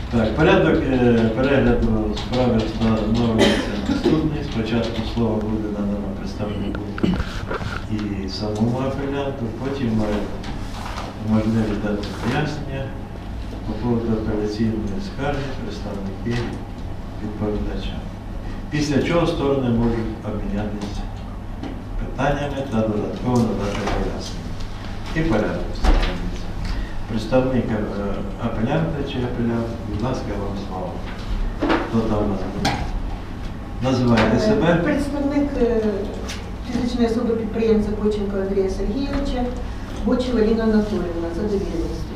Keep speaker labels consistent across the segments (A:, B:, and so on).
A: Так, порядок перегляду справи встановлюється наступний. Спочатку слово буде надано представнику і самому апелянту, потім мають можливість дати пояснення по поводу апеляційної скарги представники відповідача. Після чого сторони можуть обмінятися питаннями та додатково надати пояснення. І порядок встановлюється. Представник апелянта чи апелянт, будь ласка, вам слово. Хто там у нас буде? Називайте себе.
B: Представник фізичної особи підприємця Боченка Андрія Сергійовича, Бочева Ліна Анатоліївна, за довіреністю.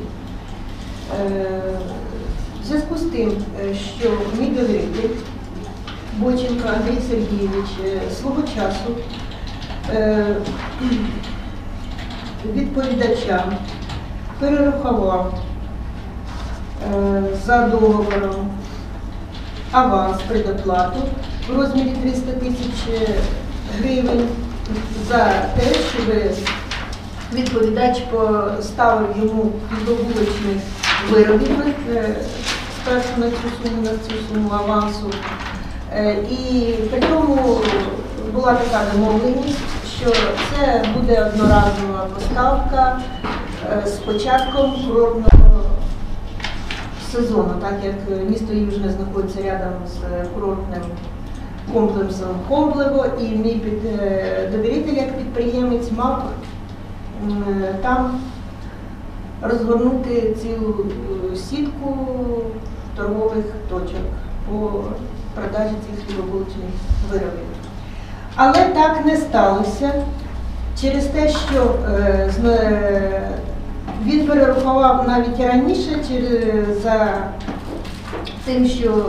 B: В зв'язку з тим, що мій довіритель Боченко Андрій Сергійович свого часу відповідачам перерахував за договором аванс предоплату в розмірі 300 тисяч гривень за те, щоб відповідач поставив йому підготовчних виробів спершу на цю суму авансу. І при тому була така домовленість, що це буде одноразова поставка з початком курортного сезону, так як місто Южне знаходиться рядом з курортним комплексом Комблево, і мій довіритель як підприємець мав там розгорнути цілу сітку торгових точок по продажі цих хлібобулочних виробів. Але так не сталося через те, що він перерахував навіть раніше за тим, що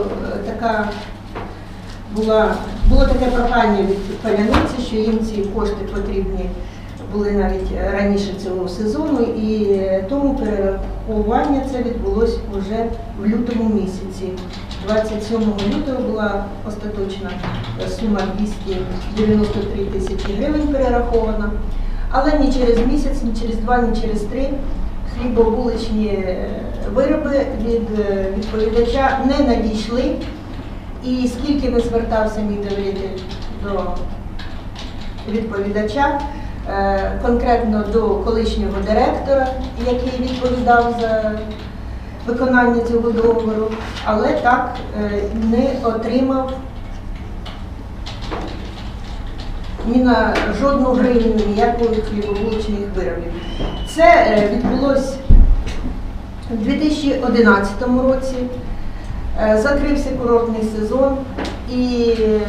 B: було таке прохання від паляниці, що їм ці кошти потрібні були навіть раніше цього сезону, і тому перерахування це відбулося вже в лютому місяці. 27 лютого була остаточна сума 293 тисячі гривень перерахована, але ні через місяць, ні через 2, ні через 3 хлібобулочні вироби від відповідача не надійшли. І скільки не звертався мій довіритель до відповідача, конкретно до колишнього директора, який відповідав за виконання цього договору, але так не отримав ні на жодну гривню ніякої хлібобулочних виробів. Це відбулося у 2011 році. Закрився курортний сезон і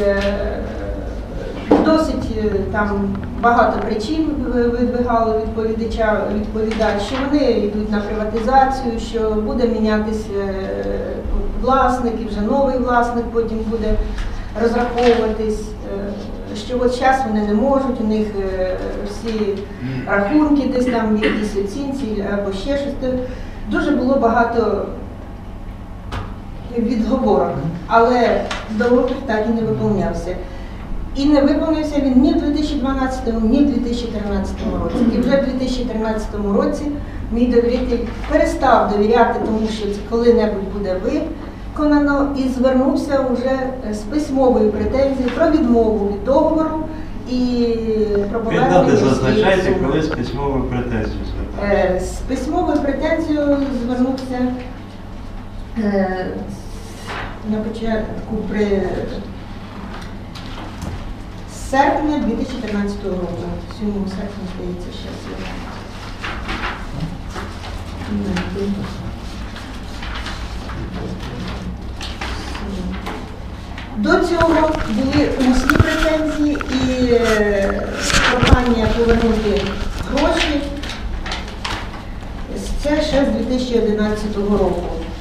B: досить там багато причин видвигали відповідач, що вони йдуть на приватизацію, що буде мінятися власник, і вже новий власник потім буде розраховуватись, що от зараз вони не можуть, у них всі рахунки десь там в якійсь оцінці або ще щось. Дуже було багато відговорок, але договір так і не виконувався. І не виконався він ні в 2012, ні в 2013 році. І вже в 2013 році мій довіритель перестав довіряти, тому що це коли-небудь буде виконано, і звернувся вже з письмовою претензією про відмову від договору і про повернення
A: зазначайте, коли з письмовою претензією звертався.
B: З письмовою претензією звернувся на початку при серпня 2013 року. 7 серпня, здається, зараз є. До цього були усні претензії і прохання повернути гроші. Це ще з 2011 року.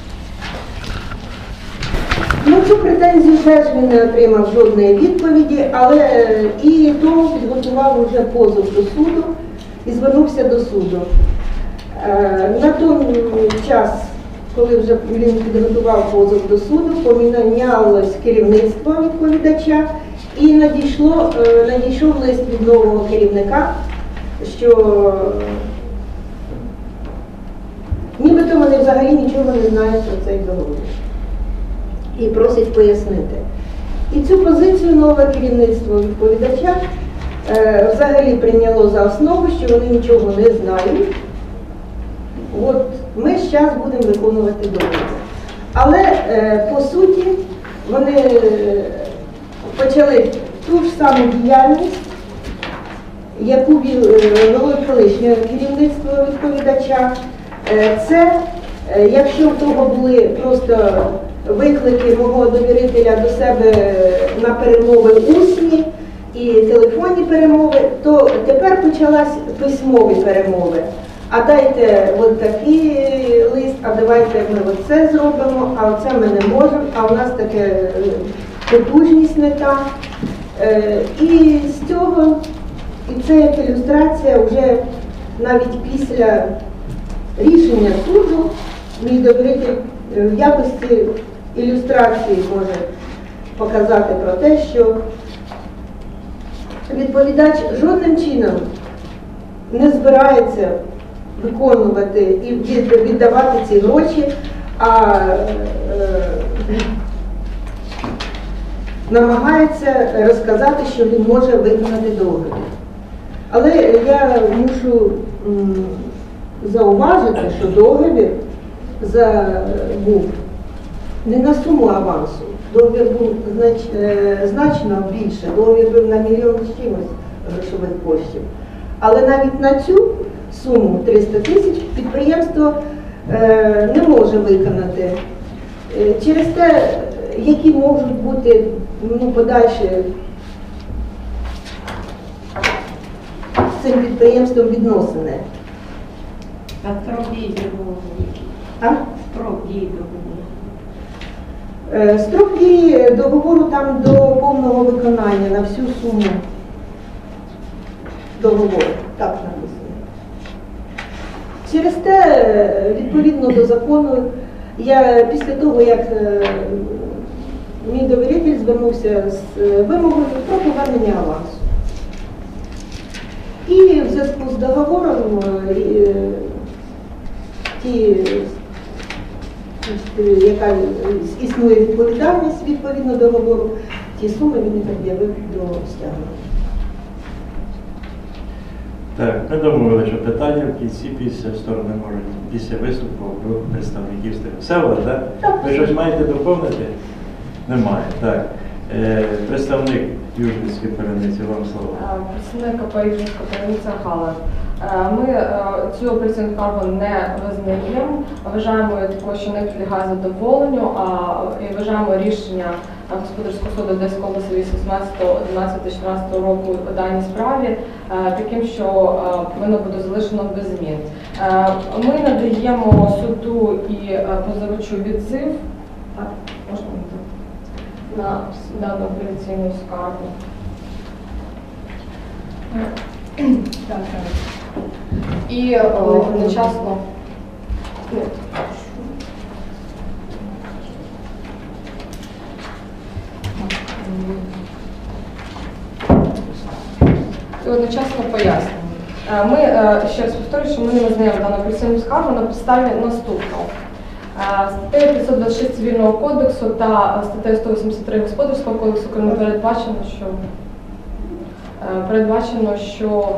B: На цю претензію теж він не отримав жодної відповіді, але і тому підготував вже позов до суду і звернувся до суду. На той час, коли вже він підготував позов до суду, помінялось керівництво відповідача і надійшов лист від нового керівника, що ні нібито вони взагалі нічого не знають про цей договір. І просять пояснити. І цю позицію нове керівництво відповідача взагалі прийняло за основу, що вони нічого не знають. От ми зараз будемо виконувати договір. Але по суті вони почали ту ж саму діяльність, яку вело колишнє керівництво відповідача. Це, якщо в того були просто виклики мого довірителя до себе на перемови усні і телефонні перемови, то тепер почалась письмові перемови. А дайте от такий лист, а давайте ми оце зробимо, а оце ми не можемо, а у нас таке потужність не та. І з цього, і це як ілюстрація вже навіть після рішення суду, мій довіритель в якості ілюстрації може показати про те, що відповідач жодним чином не збирається виконувати і віддавати ці гроші, а намагається розказати, що він може виконати договір. Але я мушу зауважити, що договір був не на суму авансу, договір був значно більше, договір був на 1 мільйон з чимось грошових коштів. Але навіть на цю суму 300 тисяч підприємство не може виконати. Через те, які можуть бути подальші з цим підприємством відносини.
C: А строк дії договору?
B: А?
C: Строк дії договору.
B: Строк дії договору там до повного виконання на всю суму договору. Так написано. Через те, відповідно до закону, я після того, як мій довіритель звернувся з вимогою про повернення авансу. І в зв'язку з договором яка існує відповідальність відповідно договору, ті суми він пред'явив до стягнення.
A: Так, ми домовили, що питання в кінці після сторони можуть, після виступу представників сторони. Все у вас, так? Ви щось маєте доповнити? Немає. Так. Представник Южницької паляниці, вам слово.
D: Представник КП Южницька паляниця Галер. Ми цю апеляційну скаргу не визнаємо, вважаємо також, що не підлягає задоволенню, і вважаємо рішення Господарського суду Одеської області 18.11.14 року у даній справі таким, що воно буде залишено без змін. Ми надаємо суду і позивачу відзив на дану апеляційну скаргу. І одночасно пояснюємо. Ми, ще раз повторюю, що ми не визнаємо дану апеляційну скаргу на підставі наступного. Статтею 526 Цивільного кодексу та статтею 183 Господарського кодексу України передбачено, що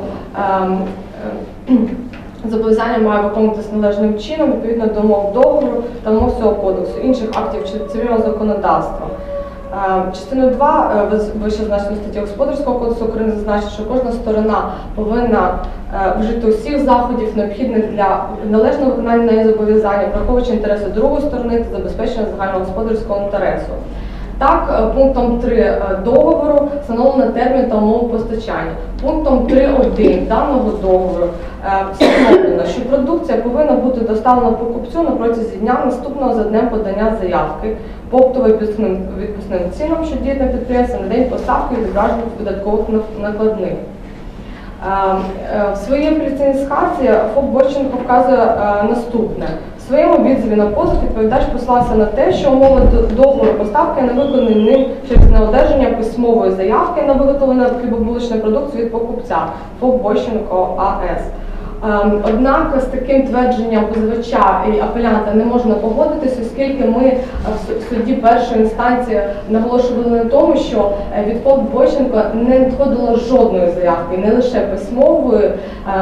D: зобов'язання має виконуватися належним чином відповідно до умов договору та умов цього кодексу, інших актів цивільного законодавства. Частиною 2 вищезазначеної статті Господарського кодексу України зазначено, що кожна сторона повинна вжити усіх заходів, необхідних для належного виконання неї зобов'язання, враховуючи інтереси другої сторони та забезпечення загального господарського інтересу. Так, пунктом 3 договору встановлено термін та умови постачання. Пунктом 3.1 даного договору встановлено, що продукція повинна бути доставлена покупцю на протязі дня наступного за днем подання заявки по оптово-відпускним цінам, що діють на підприємстві, на день поставки і відображених видаткових накладних. В своїй апеляційній скарзі ФОП Борщенко вказує наступне. В своєму відзиві на позов відповідач послався на те, що умови договору поставки не виконані ним через неодержання письмової заявки на виготовлення хлібобулочної продукції від покупця ФОП Борщенко АС. Однак з таким твердженням позивача і апелянта не можна погодитися, оскільки ми в суді першої інстанції наголошували на тому, що від ФОП Бойченко не надходило жодної заявки, не лише письмової,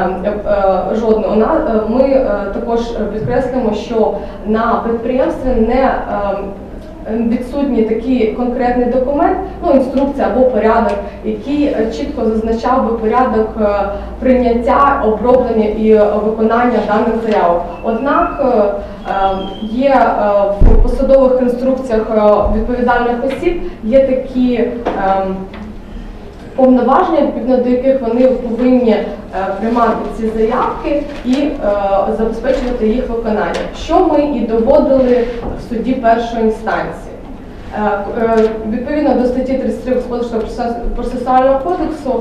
D: жодної. Ми також підкреслюємо, що на підприємстві не відсутній такий конкретний документ, інструкція або порядок, який чітко зазначав би порядок прийняття, оброблення і виконання даних заявок. Однак є в посадових інструкціях відповідальних осіб є такі повноваження, відповідно до яких вони повинні приймати ці заявки і забезпечувати їх виконання, що ми і доводили в суді першої інстанції. Відповідно до статті 33 Господарського процесуального кодексу,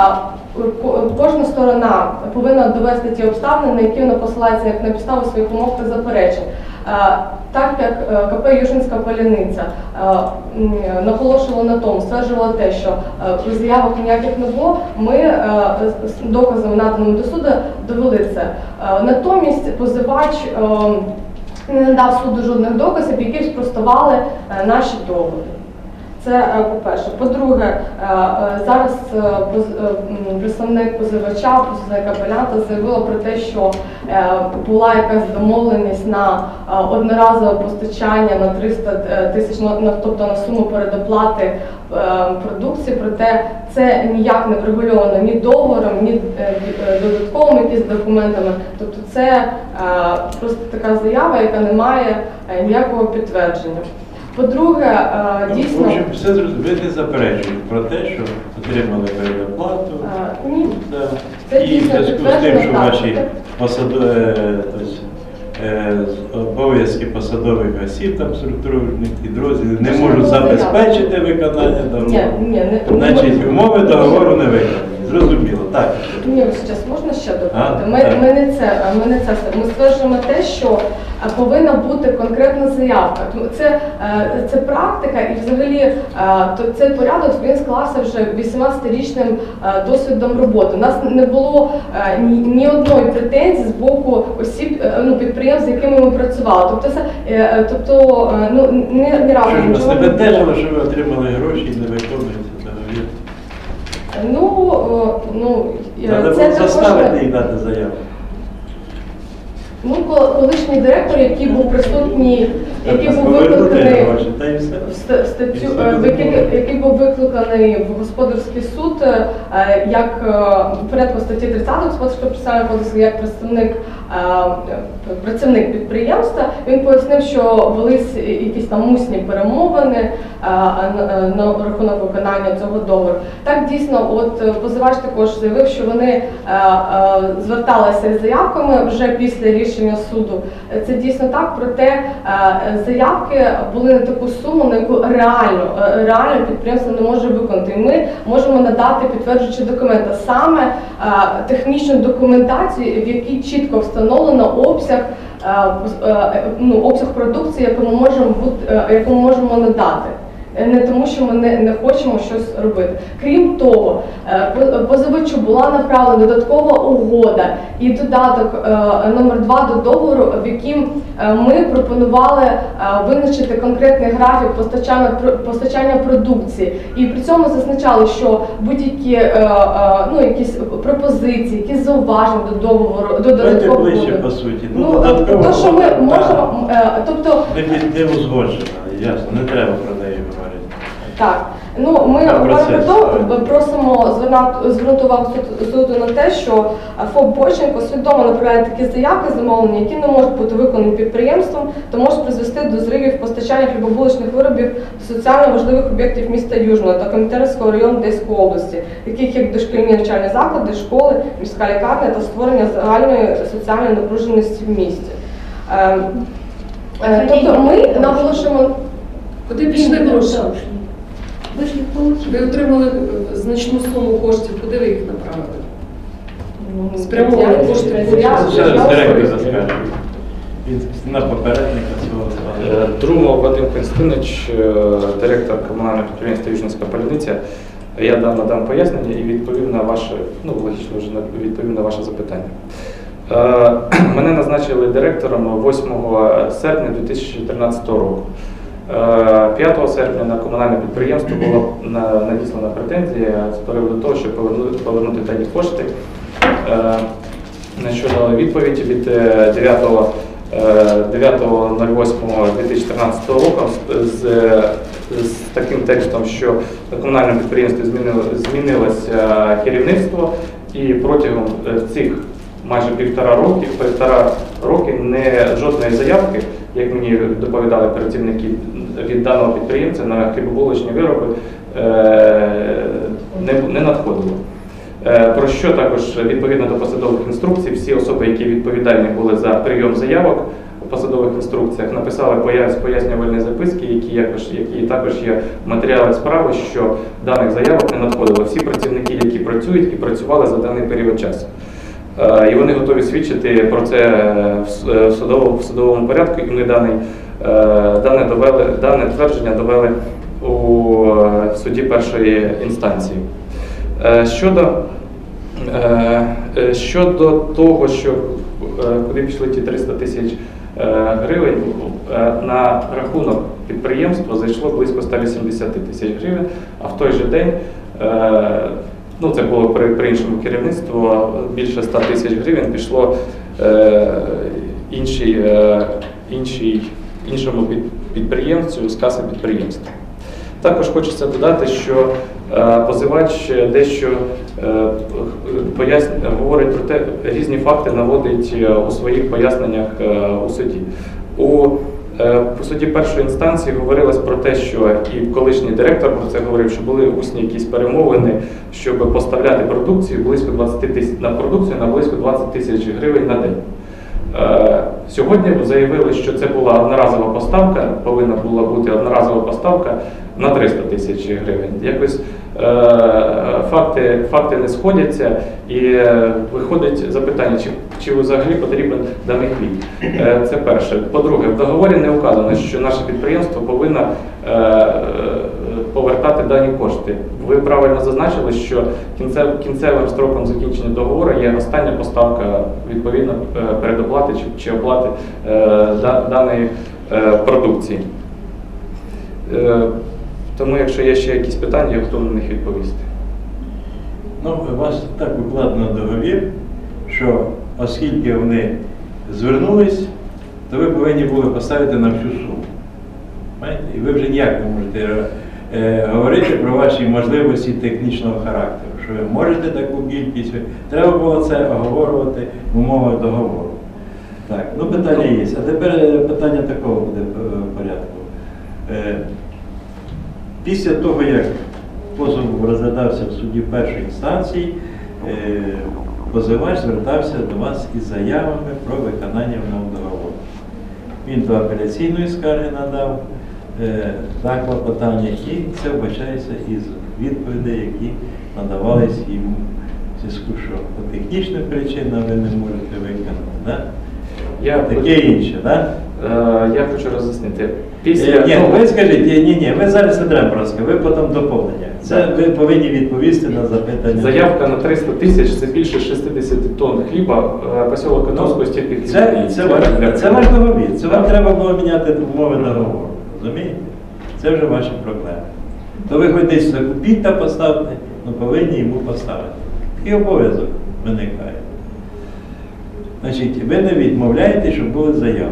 D: кожна сторона повинна довести ті обставини, на які вона посилається як на підставу своїх умов та заперечень. Так як КП «Южинська Поляниця» наголошувало на тому, стверджувало те, що заявок ніяких не було, ми доказами, наданими до суду, довели це. Натомість позивач не надав суду жодних доказів, які спростували наші доводи. Це по-перше. По-друге, зараз представник позивача, представник апелянта заявила про те, що була якась домовленість на одноразове постачання на 300 тисяч, тобто на суму передоплати продукції, проте це ніяк не врегульовано ні договором, ні додатковими якісь документами. Тобто це просто така заява, яка не має ніякого підтвердження. По-друге, дійсно...
A: В общем, все зрозуміло, ви не заперечуєте про те, що отримали передоплату.
D: Ні.
A: І в зв'язку з тим, що ваші обов'язки посадових осіб, там структурних підрозділів не можуть забезпечити виконання договору. Значить, умови договору не виконані. Зрозуміло, так.
D: Ні, зараз можна ще додати? Ми не це. Ми стверджуємо те, що повинна бути конкретна заявка. Це практика і взагалі цей порядок він склався вже 18-річним досвідом роботи. У нас не було ні одної претензії з боку осіб, підприємств, з якими ми працювали. Тобто ні разу
A: що
D: нічого.
A: Вас не бентежило, що ви отримали гроші і не виконуєте договір? Треба заставити їх дати заяву.
D: Колишній директор, який був присутній, який був викликаний який був викликаний в господарський суд як в порядку статті 30 Господарського процесуального кодексу, як працівник підприємства, він пояснив, що велись якісь там усні перемовини на рахунок виконання цього договору. Так, дійсно, позивач також заявив, що вони зверталися з заявками вже після рішення суду. Це дійсно так, проте заявки були на таку суму, на яку реально підприємство не може виконати. І ми можемо надати підтверджуючі документи, саме технічну документацію, в якій чітко встановлено обсяг продукції, яку ми можемо надати. Не тому, що ми не хочемо щось робити. Крім того, позивачу була направлена додаткова угода і додаток номер 2 до договору, в яким ми пропонували визначити конкретний графік постачання продукції. І при цьому зазначали, що будь-які якісь пропозиції, якісь зауваження до договору, до додаткового угоди.
A: Ближче, по суті.
D: То, що ми можемо, тобто...
A: Не узгоджена, ясно, не треба про неї говорити.
D: Так, ми просимо звернути увагу суду на те, що ФОП Бойченко свідомо направляє такі заявки замовлення, які не можуть бути виконані підприємством, та можуть призвести до зривів постачання хлібобулочних виробів до соціально важливих об'єктів міста Южного та Комітетського району Одеської області, таких як дошкільні навчальні заклади, школи, міська лікарня та створення загальної соціальної напруженості в місті. Тобто ми наголошуємо...
E: Куди пішли гроші? Ви отримали значну суму коштів, куди ви їх направили? Спрямовували кошти.
A: Зараз директор розкаже. Він на попередника свого звали.
F: Друмов Вадим Константинович, директор комунального підприємства «Южинська Поляниця». Я надам пояснення і відповів на ваше, логічно вже відповів на ваше запитання. Мене назначили директором 8 серпня 2014 року. 5 серпня на комунальне підприємство була надіслана претензія з приводу того, щоб повернути дані кошти. На що дали відповідь від 9.08.2014 року з таким текстом, що на комунальному підприємстві змінилося керівництво, і протягом цих майже півтора роки жодної заявки, як мені доповідали працівники від даного підприємця, на хлібобулочні вироби не надходило. Про що також відповідно до посадових інструкцій всі особи, які відповідальні були за прийом заявок у посадових інструкціях, написали пояснювальні записки, які також є в матеріалах справи, що даних заявок не надходило. Всі працівники, які працюють і працювали за даний період часу. І вони готові свідчити про це в судовому порядку, і ми дане твердження довели у суді першої інстанції. Щодо того, що куди пішли ті 300 тисяч гривень, на рахунок підприємства зайшло близько 180 тисяч гривень, а в той же день, це було при іншому керівництві, більше 100 тисяч гривень пішло іншому підприємцю з каси підприємства. Також хочеться додати, що позивач дещо говорить про те, різні факти наводить у своїх поясненнях у суді. У суді першої інстанції говорилось про те, що і колишній директор про це говорив, що були усні якісь перемовини, щоб поставляти продукцію на продукцію на близько 20 тисяч гривень на день. Сьогодні заявили, що це була одноразова поставка, повинна була бути одноразова поставка на 300 тисяч гривень. Якось факти не сходяться, і виходить запитання, чи взагалі потрібен даний хліб. Це перше. По-друге, в договорі не вказано, що наше підприємство повинно повертати дані кошти. Ви правильно зазначили, що кінцевим строком закінчення договору є остання поставка, відповідно, передоплати чи оплати даної продукції. Тому, якщо є ще якісь питання, я готовий на них відповісти.
A: У вас так укладено договір, що оскільки вони звернулись, то ви повинні були поставити на всю суму. І ви вже ніяк не можете говорити про ваші можливості технічного характеру, що ви можете таку кількість. Треба було це оговорювати в умовах договору. Так, питання є. А тепер питання такого буде порядку. Після того, як позов розглядався в суді першої інстанції, позивач звертався до вас із заявами про виконання умов договору. Він до апеляційної скарги надав клопотання, і це вбачається із відповідей, які надавались йому в зв'язку, що по технічним причинам ви не можете виконати. Да? Таке інше, так?
F: Я хочу роз'яснити.
A: Ви скажіть, ви зараз не треба розказати, ви потім доповнення. Це ви повинні відповісти на запитання.
F: Заявка на 300 тисяч – це більше 60 тонн хліба, поселок Котовського стільки хліба.
A: Це ваш договір, це вам треба було міняти умови договору, розумієте? Це вже ваші проблеми. То ви хоч десь закупіть та поставте, повинні йому поставити. І обов'язок виникає. Значить, ви не відмовляєте, щоб були заявки.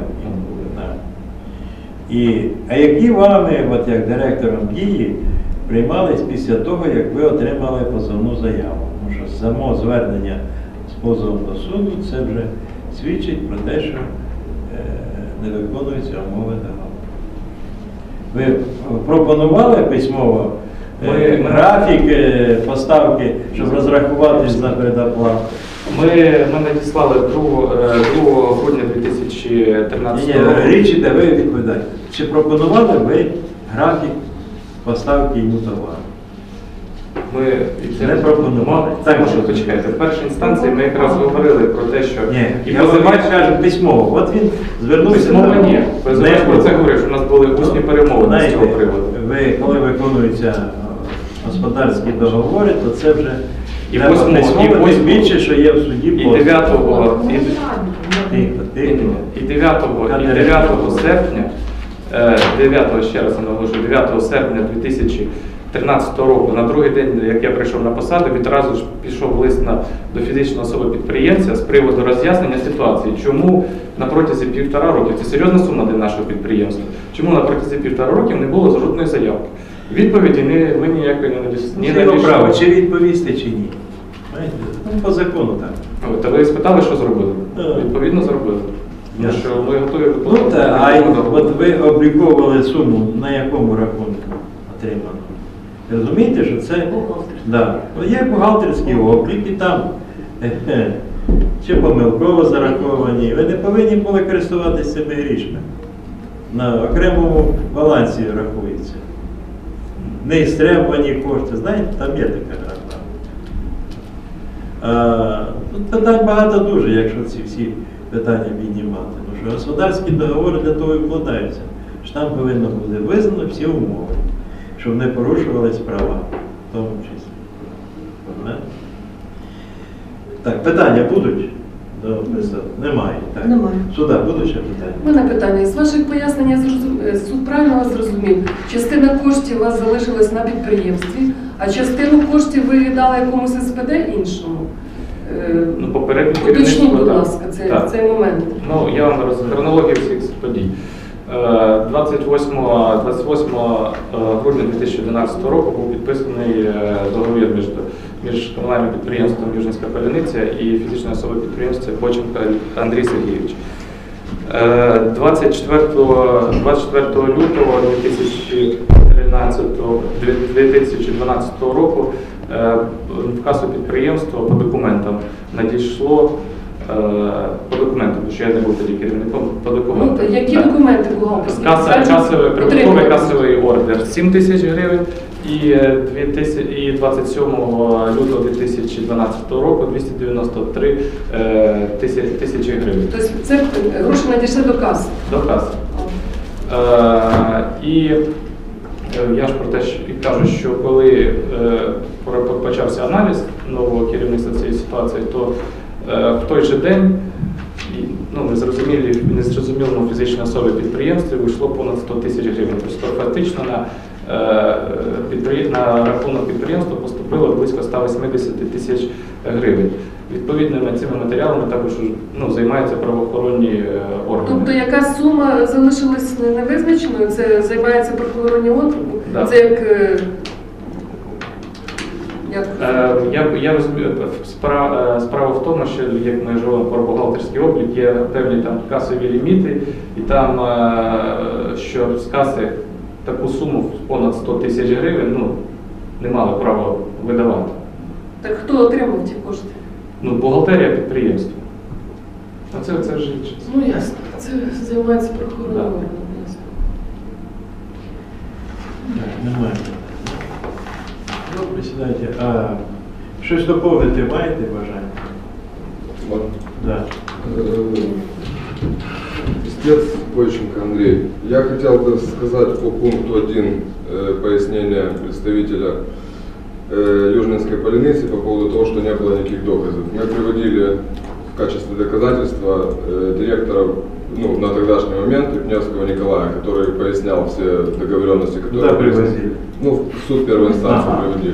A: А які вами, як директором дії, приймались після того, як ви отримали позовну заяву? Тому що само звернення з позовом до суду, це вже свідчить про те, що не виконуються умови договору. Ви пропонували письмово графік поставки, щоб розрахуватись за передоплату?
F: Ми надіслали 2 грудня 2013 року.
A: Річ іде, ви відповідаєте. Чи пропонували ви графік поставки йому товару?
F: Ми
A: не пропонували.
F: Так, почекайте. В першій інстанції ми якраз говорили про те, що...
A: Ні, позивач каже письмово. От він звернувся...
F: Письмово ні. Позивач про це говорив, що у нас були усні перемовини з цього приводу.
A: Коли виконуються господарські договори, то це вже
F: І
A: Треба
F: 8-го,
A: письмово, тим більше, що є в суді
F: і
A: позов.
F: 9-го,
A: Тихо, тихо.
F: і 9 серпня, 9, ще раз наголошую, 9 серпня 2013 року, на другий день, як я прийшов на посаду, відразу ж пішов лист до фізичної особи-підприємця з приводу роз'яснення ситуації, чому на протязі 1,5 року, це серйозна сума для нашого підприємства, чому на протязі 1,5 років не було жодної заявки. Відповіді ми ніякої не
A: Це право, чи відповісти, чи ні. Знаєте, ну, по закону так.
F: Та ви спитали, що зробили?
A: Так.
F: Відповідно, зробили. Тому
A: Ясно.
F: що ми готові
A: Ну
F: виконувати.
A: так, а от ви обліковували суму, на якому рахунку отримано. Розумієте, що це да. Є бухгалтерський облік і там чи помилково зараховані. Ви не повинні були користуватися цими грішми. На окремому балансі рахується. Не істребувані кошти, знаєте, там є така графа. Тут питань багато дуже, якщо ці всі питання піднімати. Тому що господарські договори для того і вкладаються, що там повинно бути визнано всі умови, щоб не порушувались права, в тому числі. Так, питання будуть? До представ- Немає. Так.
B: Немає.
A: Суда будуть ще питання?
E: У мене питання. З ваших пояснень я суд правильно вас зрозумів. Частина коштів у вас залишилась на підприємстві, а частину коштів ви віддали якомусь СПД іншому.
F: Ну, попередньо
E: Уточніть,
F: керівництво,
E: будь
F: так.
E: ласка,
F: Так.
E: цей момент.
F: Ну, я вам хронологію всіх подій. 28 грудня 2011 року був підписаний договір між комунальним підприємством Южненська Поляниця і фізичною особою підприємства Боченко Андрій Сергійович. 24 лютого 2012 року в касу підприємства по документам надійшло, по документам, тому що я не був тоді керівником, по документам.
E: Ну, які документи бухгалтерські?
F: Прибутковий касовий ордер 7 тисяч гривень і 27 лютого 2012 року 293 тисячі гривень.
E: Тобто це гроші надійшли до каси?
F: До каси. І я ж про те і кажу, що коли почався аналіз нового керівництва цієї ситуації, то в той же день незрозумілому фізичній особі підприємстві вийшло понад 100 тисяч гривень. Тобто фактично на рахунок підприємства поступило близько 180 тисяч гривень. Відповідними цими матеріалами також займаються правоохоронні органи.
E: Тобто яка сума залишилась невизначеною? Це займається правоохоронні органи?
F: Да.
E: Це
F: Я розумію, справа в тому, що як ми живемо про бухгалтерський облік, є певні там касові ліміти, і там, що з каси таку суму понад 100 тисяч гривень не мали права видавати.
E: Так хто отримав ті кошти?
F: Бухгалтерія підприємства. А це вже інше.
E: Ну ясно, це займається правоохоронні
F: Да.
E: органи. Ясно.
A: Немає. Ну, присідайте. А щось доповнити маєте бажання? Да.
G: Истец Бойченко Андрей. Я хотел бы сказать по пункту 1 пояснения представителя Южненской Поляницы по поводу того, что не было никаких доказов. Мы приводили в качестве доказательства директора на тогдашний момент Репневского Николая, который пояснял все договоренности, которые...
A: Куда привозили?
G: В суд первой инстанции приводили.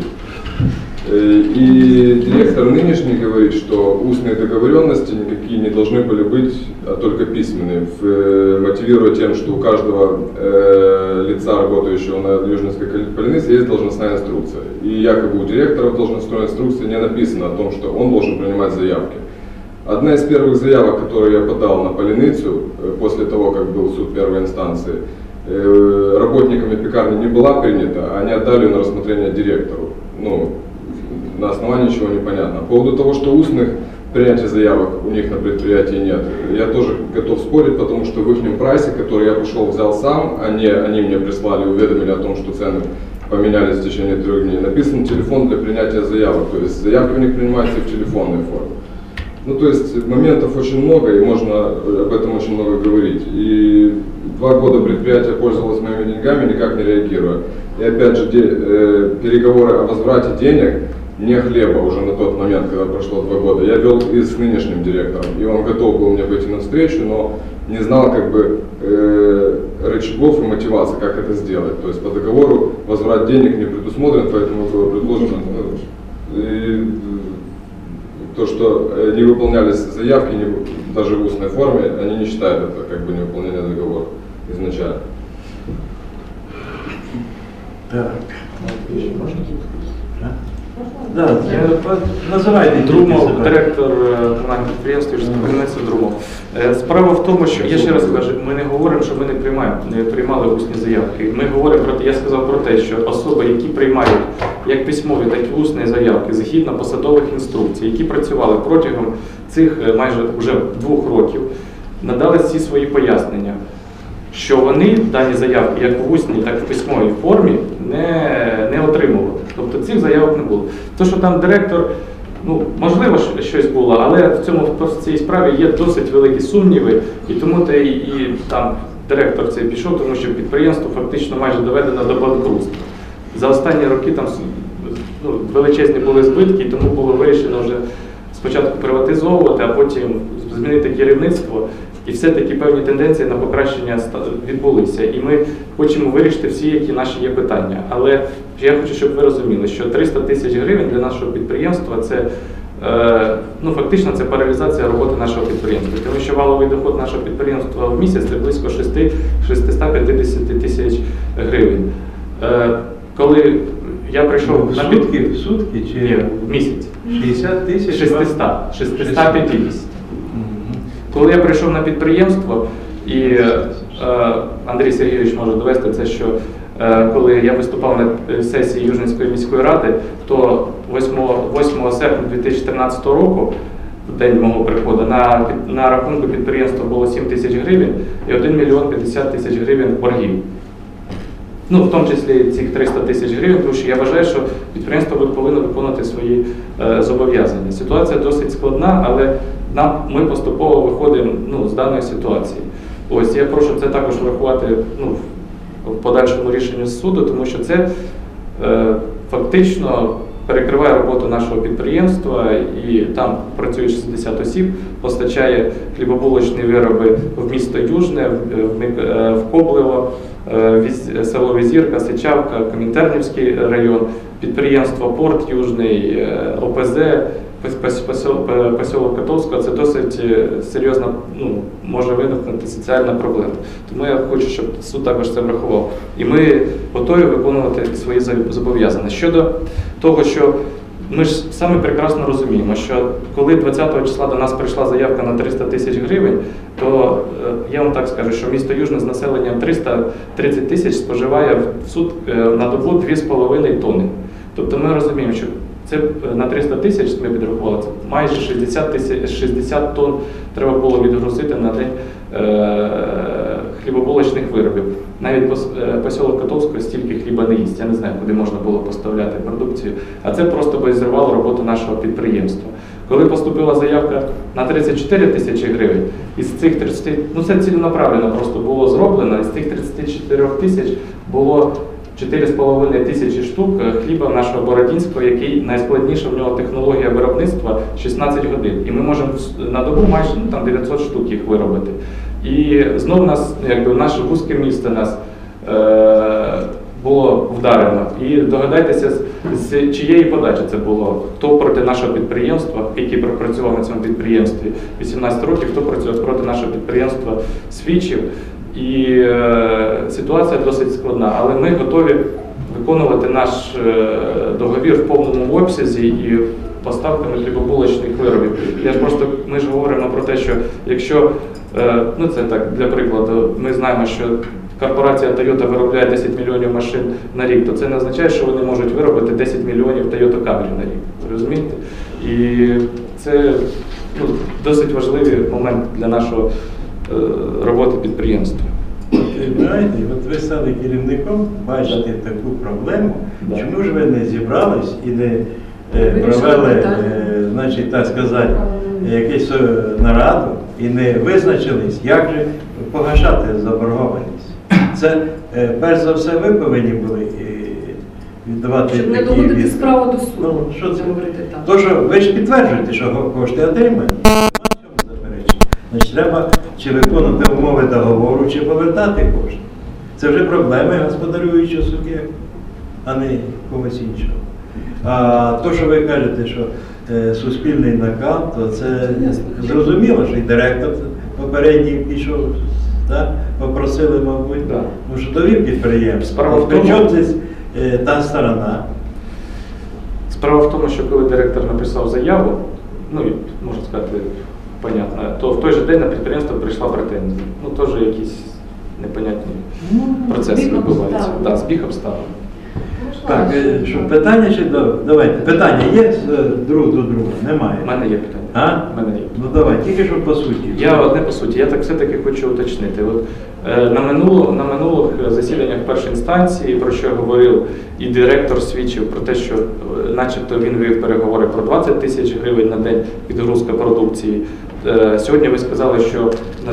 G: И директор нынешний говорит, что устные договоренности никакие не должны были быть, а только письменные, мотивируя тем, что у каждого лица, работающего на Южненской Полянице, есть должностная инструкция. И якобы у директора в должностной инструкции не написано о том, что он должен принимать заявки. Одна из первых заявок, которую я подал на Поляницу после того, как был суд первой инстанции, работниками пекарни не была принята, они отдали на рассмотрение директору. На основании чего непонятно. По поводу того, что устных принятия заявок у них на предприятии нет, я тоже готов спорить, потому что в их прайсе, который я пошел взял сам, они мне прислали, уведомили о том, что цены поменялись в течение 3 дней, написан телефон для принятия заявок, то есть заявки у них принимаются в телефонной форме. То есть моментов очень много, и можно об этом очень много говорить. И 2 года предприятие пользовалось моими деньгами, никак не реагируя. И опять же, переговоры о возврате денег не хлеба уже на тот момент, когда прошло 2 года. Я вел и с нынешним директором, и он готов был мне пойти навстречу, но не знал как бы рычагов и мотивации, как это сделать. То есть по договору возврат денег не предусмотрен, поэтому было предложено то, что не выполнялись заявки, даже в устной форме, они не считают это как бы невыполнение договора изначально.
A: Так. Да, називайте
F: Друмов, директор комунального підприємства «Южнокам'янець» Друмов. Справа в тому, що я ще раз кажу, ми не говоримо, що ми не приймали усні заявки. Ми говоримо про те, я сказав про те, що особи, які приймають як письмові, так і усні заявки згідно посадових інструкцій, які працювали протягом цих майже вже 2 років, надали всі свої пояснення, що вони дані заявки як в усній, так і в письмовій формі не отримували. Тобто цих заявок не було. То, що там директор, ну, можливо, щось було, але в цій справі є досить великі сумніви, і тому і там директор цей пішов, тому що підприємство фактично майже доведено до банкрутства. За останні роки там величезні були збитки, і тому було вирішено вже спочатку приватизовувати, а потім змінити керівництво. І все-таки певні тенденції на покращення відбулися. І ми хочемо вирішити всі, які наші є питання. Але я хочу, щоб ви розуміли, що 300 тисяч гривень для нашого підприємства – це фактично це паралізація роботи нашого підприємства. Тому що валовий доход нашого підприємства в місяць – це близько 650 тисяч гривень. Коли я прийшов на
A: в сутки чи
F: Ні, в місяць?
A: 60 тисяч?
F: 650. Коли я прийшов на підприємство, і Андрій Сергійович може довести це, що коли я виступав на сесії Южненської міської ради, то 8 серпня 2013 року, в день мого приходу, на рахунку підприємства було 7 тисяч гривень і 1 мільйон 50 тисяч гривень боргів. Ну, в тому числі цих 300 тисяч гривень, тому що я вважаю, що підприємство повинно виконувати свої зобов'язання. Ситуація досить складна, але ми поступово виходимо з даної ситуації. Ось, я прошу це також врахувати в подальшому рішенню суду, тому що це фактично перекриває роботу нашого підприємства, і там працює 60 осіб, постачає хлібобулочні вироби в місто Южне, в Коблево, село Візірка, Сичавка, Комінтернівський район, підприємство Порт Южний, ОПЗ, поселок Котовського. Це досить серйозна, може виникнути соціальна проблема. Тому я хочу, щоб суд також це врахував. І ми готові виконувати свої зобов'язання. Щодо того, що ми ж самі прекрасно розуміємо, що коли 20 числа до нас прийшла заявка на 300 тисяч гривень, то я вам так скажу, що місто Южне з населенням 330 тисяч споживає в суд на добу 2,5 тонни. Тобто ми розуміємо, що це на 300 тисяч, ми підрахували, це майже 60 тонн треба було відгрузити на день хлібобулочних виробів. Навіть поселок Котовського стільки хліба не їсть. Я не знаю, куди можна було поставляти продукцію. А це просто би зірвало роботу нашого підприємства. Коли поступила заявка на 34 тисячі гривень, із цих 30, це ціленаправленно просто було зроблено, із цих 34 тисяч було 4,5 тисячі штук хліба нашого Бородінського, який найскладніша в нього технологія виробництва 16 годин. І ми можемо на добу майже 900 штук їх виробити. І знову наше вузьке місце нас було вдарено. І догадайтеся, з чиєї подачі це було. Хто проти нашого підприємства, який працював на цьому підприємстві 18 років, хто працював проти нашого підприємства, свідчив. І ситуація досить складна, але ми готові виконувати наш договір в повному обсязі і поставками хлібобулочних виробів. Ми ж говоримо про те, що якщо, це так для прикладу, ми знаємо, що корпорація Toyota виробляє 10 мільйонів машин на рік, то це не означає, що вони можуть виробити 10 мільйонів Toyota Camry на рік. Ви розумієте? І це досить важливий момент для нашого роботи підприємства.
A: Знаєте, от ви стали керівником, бачите таку проблему, чому ж ви не зібрались і не провели, так сказати, якусь нараду і не визначились, як же погашати заборгованість. Це, перш за все, ви повинні були віддавати
E: Щоб не
A: такі
E: доводити
A: відповіді.
E: справу до суду.
A: Ну, що це?
E: говорити так.
A: То, що ви ж підтверджуєте, що кошти отримані, нема в цьому заперечення. Значить, треба чи виконувати умови договору, чи повертати кошти. Це вже проблеми господарюючого суб'єкту, а не когось іншого. А то, що ви кажете, що суспільний накал, то це зрозуміло, що і директор попередній пішов, так? Попросили, мабуть,
F: Да.
A: ну, що довів підприємство.
F: Справа в тому-
A: Причому здесь та сторона.
F: Справа в тому, що коли директор написав заяву, ну і можна сказати, понятно, то в той же день на підприємство прийшла претензія. Ну теж якісь непонятні процеси
C: збіг
F: відбуваються.
C: обставин.
F: Да, збіг обставин.
A: Так, що питання ще давайте. Питання є друг до друга? Немає.
F: У мене є питання.
A: А?
F: У мене є.
A: Ну давай, тільки що по суті.
F: Я одне по суті, я так все-таки хочу уточнити. От, на минулих засіданнях першої інстанції, про що я говорив, і директор свідчив про те, що начебто він вів переговори про 20 тисяч гривень на день відгрузка продукції. Сьогодні ви сказали, що на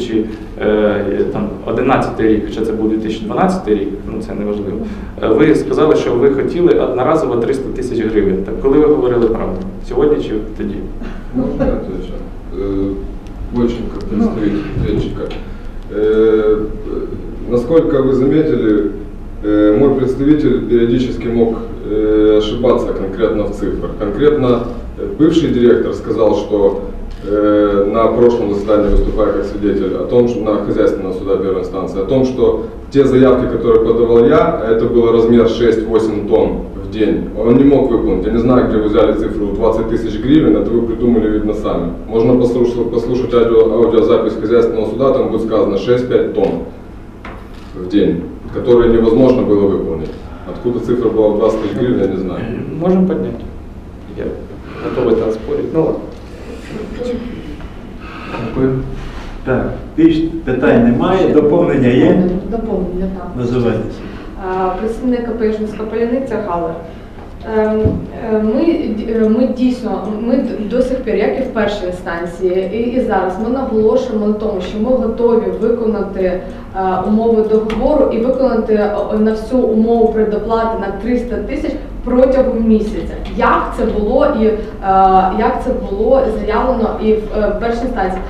F: 2011 рік, хоча це був 2012 рік, ну це не важливо, ви сказали, що ви хотіли одноразово 300 тисяч гривень. Так коли ви говорили правду? Сьогодні чи тоді?
G: Можно я отвечу? Бойченко, представитель ответчика. Насколько вы заметили, мой представитель периодически мог ошибаться конкретно в цифрах. Конкретно бывший директор сказал, что на прошлом заседании, выступая как свидетель, о том, что на хозяйственного суда первой инстанции, о том, что те заявки, которые подавал я, это был размер 6-8 тонн в день, он не мог выполнить. Я не знаю, где вы взяли цифру 20 тысяч гривен, это вы придумали, видно, сами. Можно послушать аудиозапись хозяйственного суда, там будет сказано 6-5 тонн в день, которые невозможно было выполнить. Откуда цифра была в 20 тысяч гривен, я не знаю.
F: Можемо підняти. Я готовий це спорити. Ну ладно.
A: Дякую. Так, більш питань немає, доповнення є?
D: Доповнення, так.
A: Називайтеся.
D: Представник КП «Южницька паляниця» Галер. Ми дійсно, ми до сих пір, як і в першій інстанції, і зараз ми наголошуємо на тому, що ми готові виконати умови договору і виконати на всю умову предоплати на 300 тисяч протягом місяця. Як це було і як це було заявлено і в першій інстанції.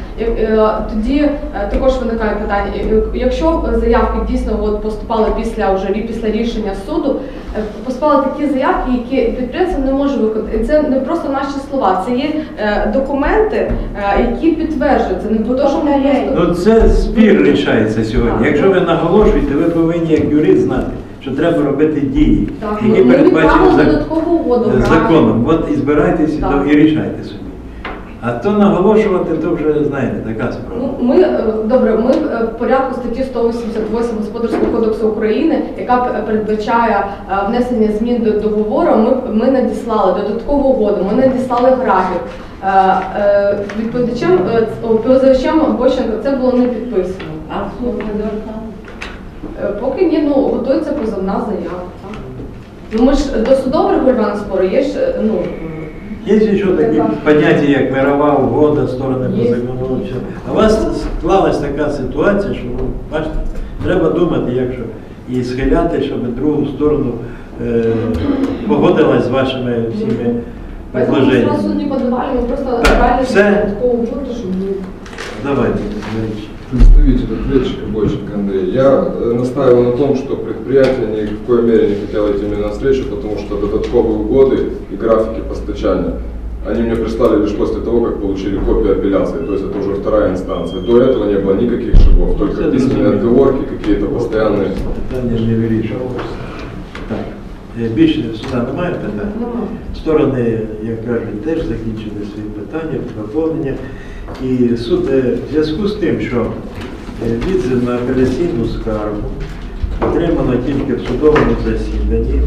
D: Тоді також виникає питання, якщо заявки дійсно от поступали після рішення суду, поступали такі заявки, які підприємство не може виконати. І це не просто наші слова, це є документи, які підтверджуються. Не то, що ми просто...
A: Ну це спір рішається сьогодні. Якщо ви наголошуєте, ви повинні як юрист знати, що треба робити дії,
D: Так,
A: які
D: ми
A: передбачені
D: відправили додаткову угоду.
A: законом. От і збирайтеся
D: Так.
A: і рішайте собі. А то наголошувати, то вже, знаєте, така справа.
D: Ну, ми в порядку статті 188 Господарського кодексу України, яка передбачає внесення змін до договору, ми надіслали додаткову угоду, ми надіслали графік. Відповідачем, позивачем Бойченко це було не підписано.
C: А суд не звертав?
D: Поки ні, ну готується позовна заява. Так? Ну ми ж досудове регулювання спору є ж, ну.
A: Є ще такі поняття, як мирова угода, сторони по
D: Є.
A: закону. А у вас склалась така ситуація, що, ну, бачите, треба думати, як що, і схиляти, щоб другу сторону погодилась з вашими всіми
D: Поэтому мы
A: предложеннями.
D: сразу не подавали, мы просто
A: Так,
D: брали
A: все.
D: такого угоду, чтобы...
A: Давайте, говорите.
G: Представитель ответчика Бойченко Андрей. Я настаивал на том, что предприятие ни в коей мере не хотело идти мне навстречу, потому что додатковые угоды и графики постачания, они мне прислали лишь после того, как получили копию апелляции, то есть это уже вторая инстанция. До этого не было никаких шагов, только письменные отговорки, какие-то постоянные.
A: Питання ж не вирішувалося. Так. Більше сюди немає питань? Сторони, як кажуть, теж закінчили свої питання, доповнення. І суд в зв'язку з тим, що відзив на апеляційну скаргу отримано тільки в судовому засіданні,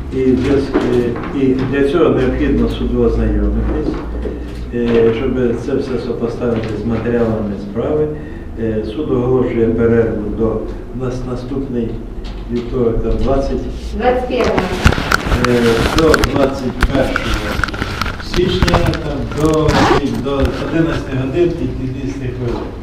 A: і для цього необхідно суду ознайомитись, щоб це все сопоставити з матеріалами справи. Суд оголошує перерву до наступний вівторок,
C: 21.
A: до 21 січня до 11 годин і 50 хвилин.